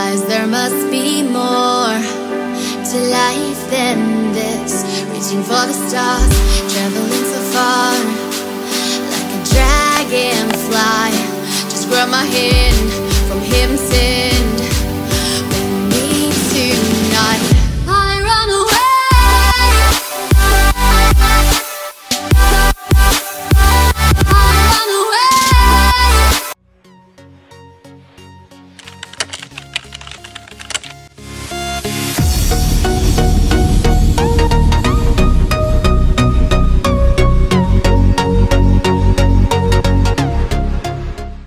realize there must be more to life than this. Reaching for the stars, traveling so far, like a dragonfly. Just grab my hand